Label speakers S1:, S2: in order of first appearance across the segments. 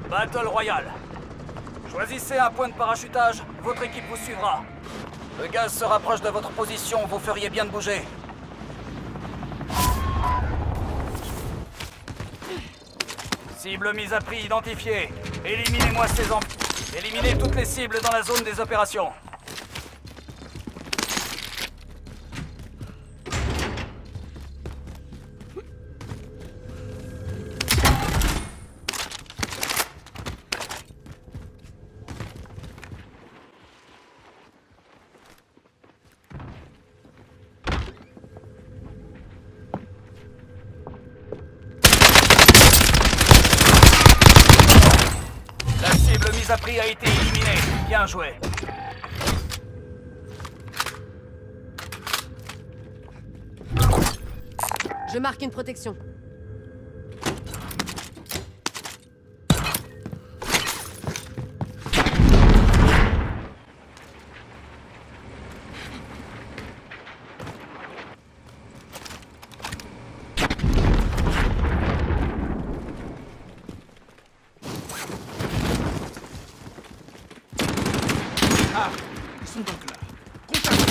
S1: Battle Royale. Choisissez un point de parachutage, votre équipe vous suivra. Le gaz se rapproche de votre position, vous feriez bien de bouger. Cible mise à prix identifiée. Éliminez-moi ces enfants. Éliminez toutes les cibles dans la zone des opérations. A prix a été éliminé. Bien joué.
S2: Je marque une protection.
S3: Ils sont donc là. Contact.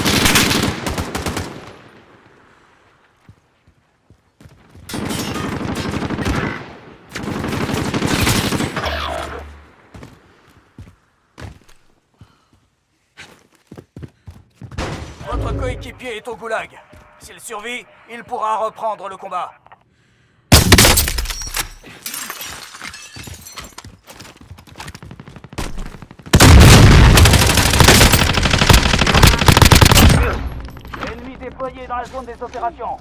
S1: Votre coéquipier est au goulag. S'il survit, il pourra reprendre le combat. Ennemi déployé dans la zone des opérations.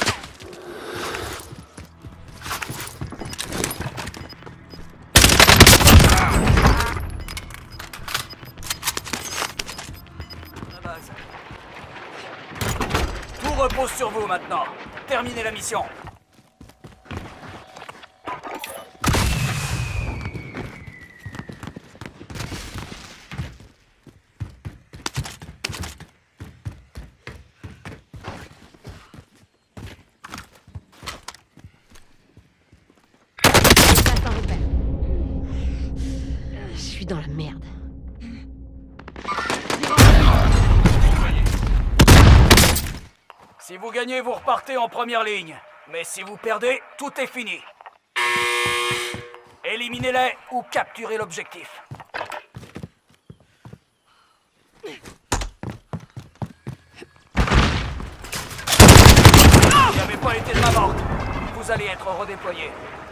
S1: La base. Tout repose sur vous maintenant. Terminez la mission.
S2: Je suis dans la merde.
S1: Si vous gagnez, vous repartez en première ligne. Mais si vous perdez, tout est fini. Éliminez-les ou capturez l'objectif. Vous n'avez pas été de ma morte. Vous allez être redéployé.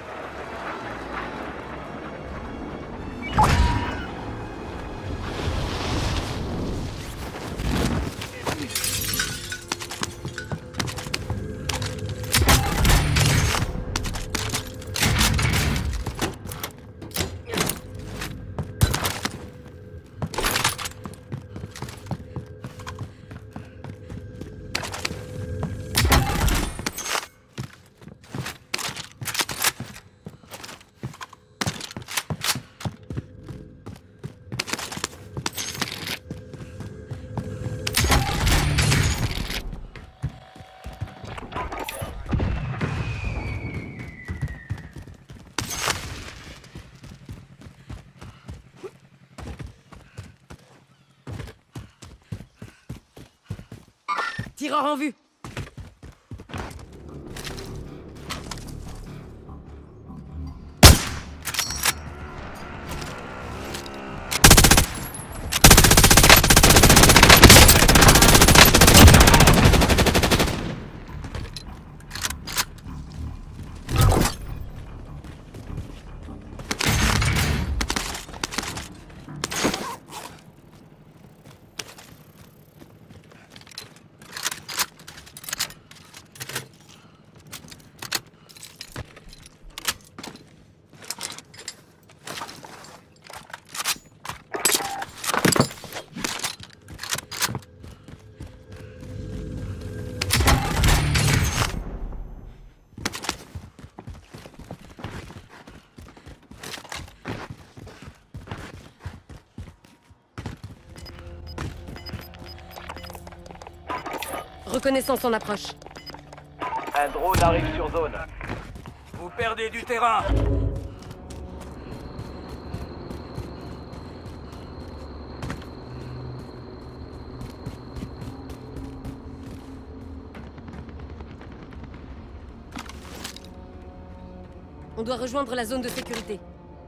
S2: Tireur en vue. Reconnaissance en approche.
S1: Un drone arrive sur zone. Vous perdez du terrain.
S2: doit rejoindre la zone de sécurité.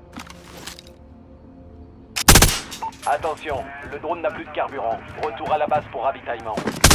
S4: Attention, le drone n'a plus de carburant. Retour à la base pour ravitaillement.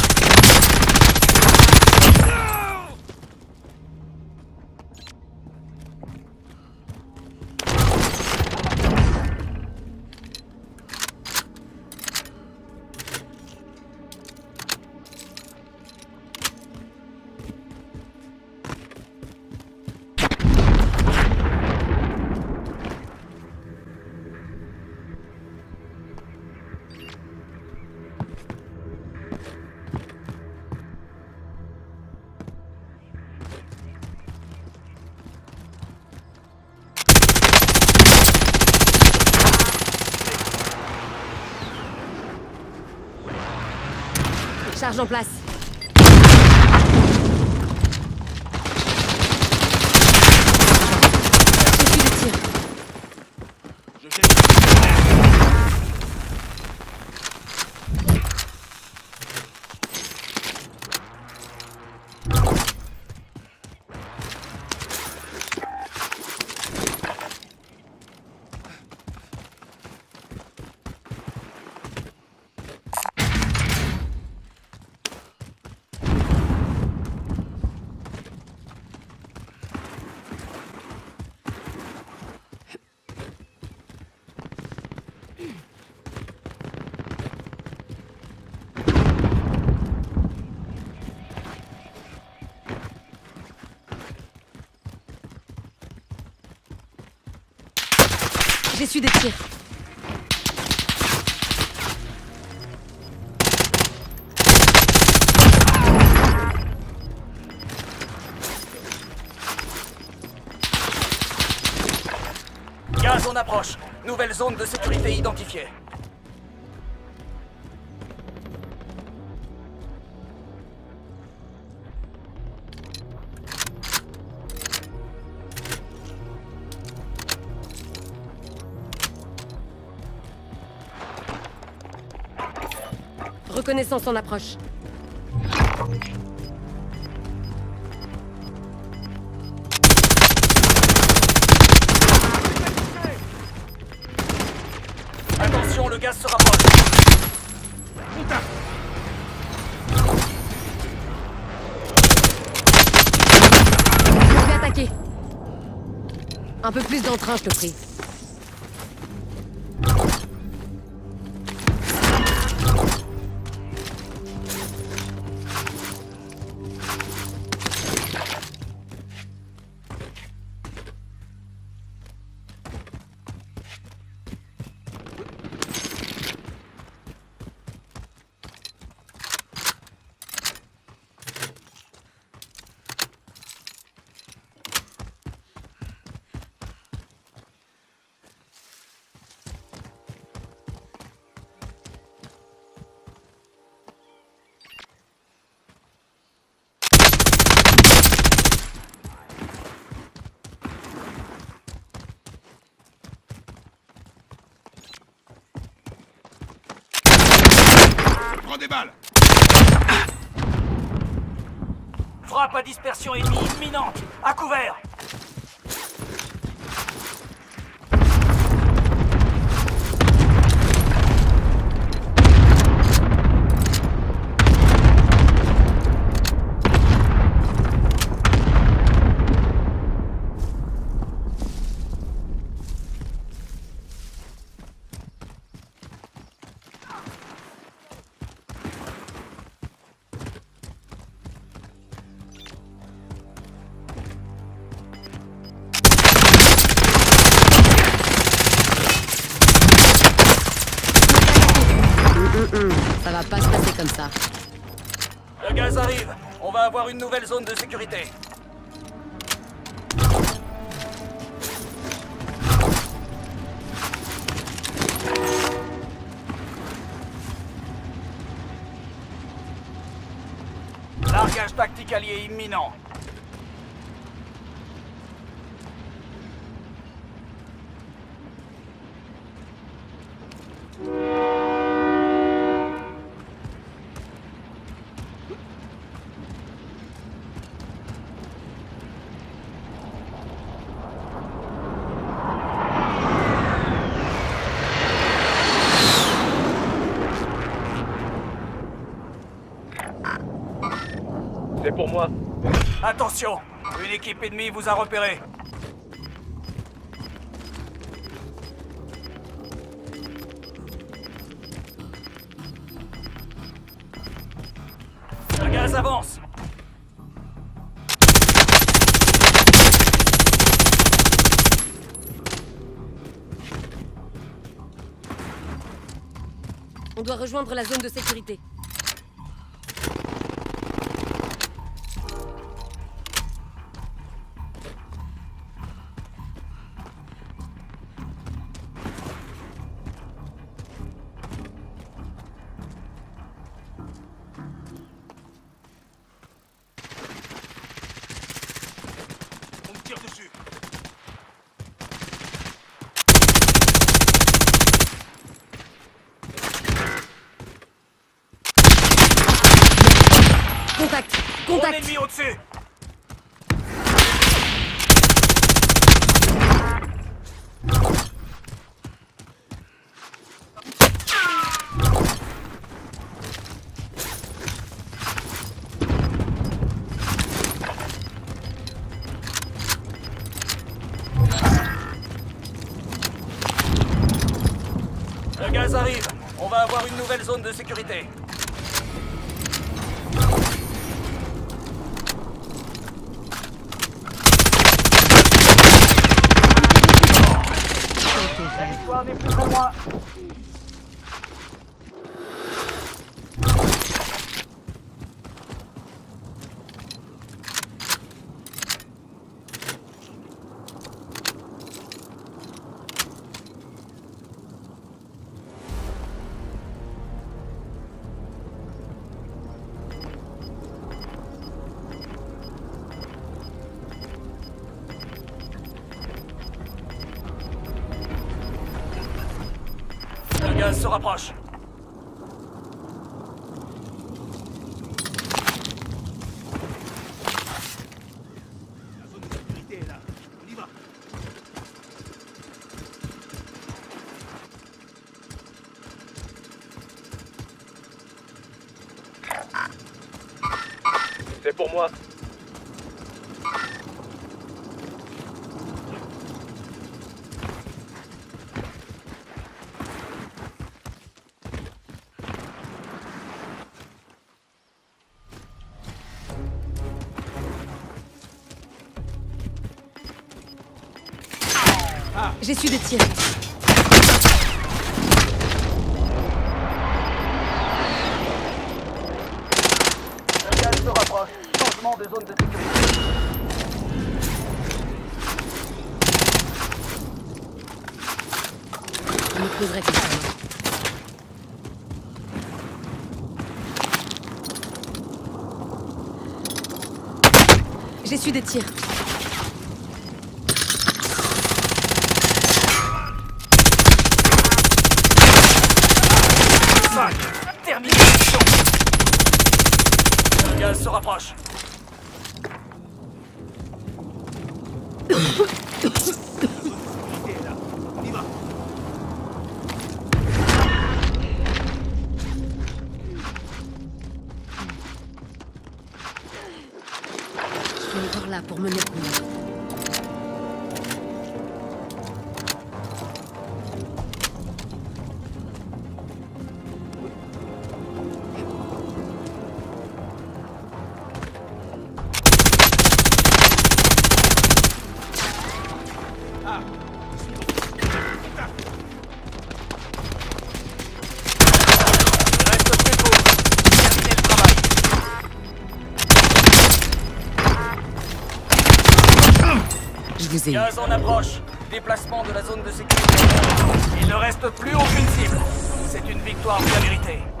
S2: Charge en place. J'ai de tir.
S3: Je jette.
S2: J'ai su des tirs.
S1: Gaz en approche. Nouvelle zone de sécurité identifiée.
S2: Reconnaissance en approche.
S1: Attention, le gaz se rapproche.
S3: Contact.
S2: Je vais attaquer. Un peu plus d'entrain, je te prie.
S3: Prends des balles.
S1: Frappe à dispersion ennemie imminente. À couvert.
S2: Ça va pas se passer comme ça.
S1: Le gaz arrive. On va avoir une nouvelle zone de sécurité. Largage tactique allié imminent.
S4: moi.
S1: Attention, une équipe ennemie vous a repéré. Le gaz avance.
S2: On doit rejoindre la zone de sécurité.
S3: On me tire dessus.
S2: Contact!
S1: Mon
S2: Contact!
S1: ennemi au-dessus. Le gaz arrive. On va avoir une nouvelle zone de sécurité. La victoire n'est plus pour moi. Le gaz se rapproche.
S3: La zone de sécurité est là. On y va.
S4: C'est pour moi.
S2: J'ai su des tirs.
S1: Le gaz se rapproche. Changement de zone de sécurité.
S2: Je me poserai comme ça. J'ai su des tirs.
S1: Terminé la mission. Le gaz se rapproche.
S3: Sécurité est là. On y va.
S2: Je suis encore là pour mener le combat.
S1: Il reste plus qu'au. Terminez le travail.
S2: Je vous ai eu.
S1: Gaz en approche. Déplacement de la zone de sécurité. Il ne reste plus aucune cible. C'est une victoire bien méritée.